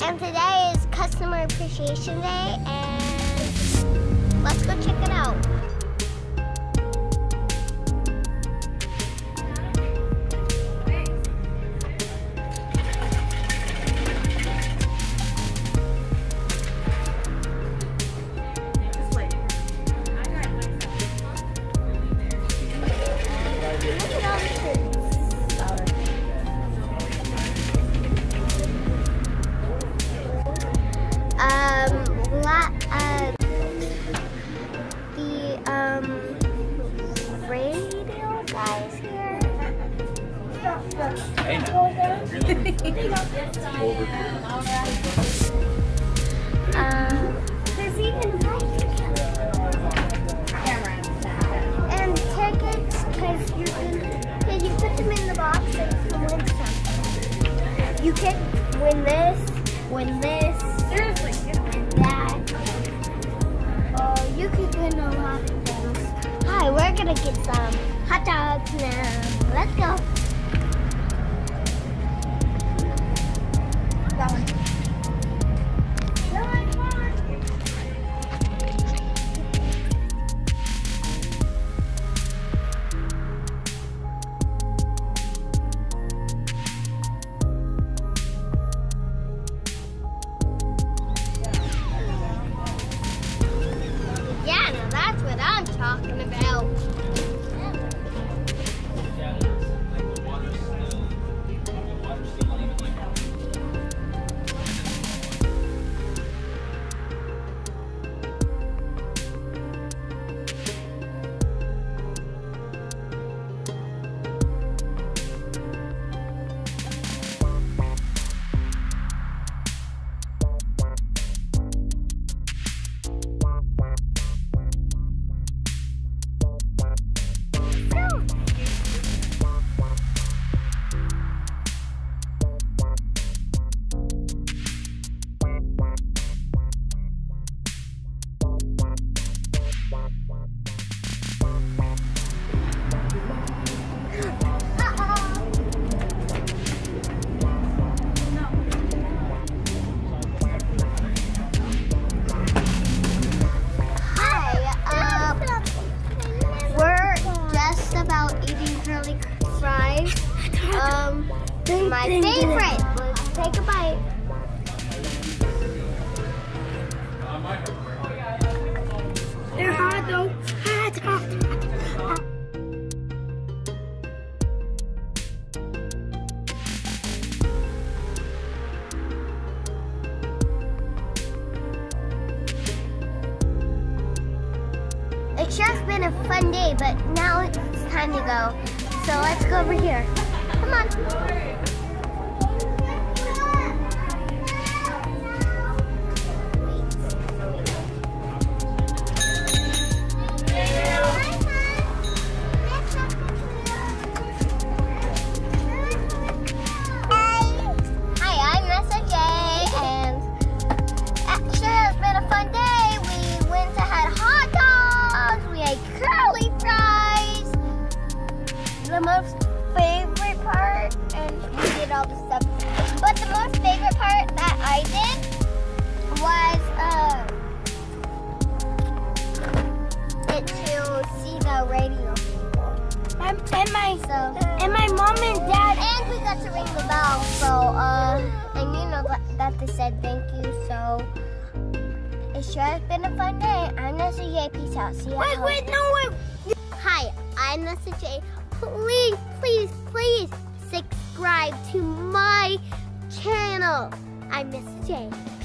And today is Customer Appreciation Day, and let's go check it out. Radio guys here. Hey now. There's even and tickets, because you put them in the box and you can win something. You can win this, seriously, and that. Oh, you could win a lot of things. Hi, we're gonna get some hot dogs now. Let's go. That one. Yeah, now that's what I'm talking about. My favorite. Let's take a bite. They're hot though. Hot. It sure has been a fun day, but now it's time to go. So let's go over here. Come on. Hi, I'm Nessa and it sure has been a fun day. We went to had hot dogs, we had curly fries, the most favorite part, and we did all the stuff. But the most favorite part that I did was to see the radio people. And my mom and dad. And we got to ring the bell. So and you know that they said thank you. So it sure has been a fun day. I'm Nessa J. Peace out. See you. Wait, no. Hi, I'm Nessa J. Please subscribe to my channel. I'm Nessa J.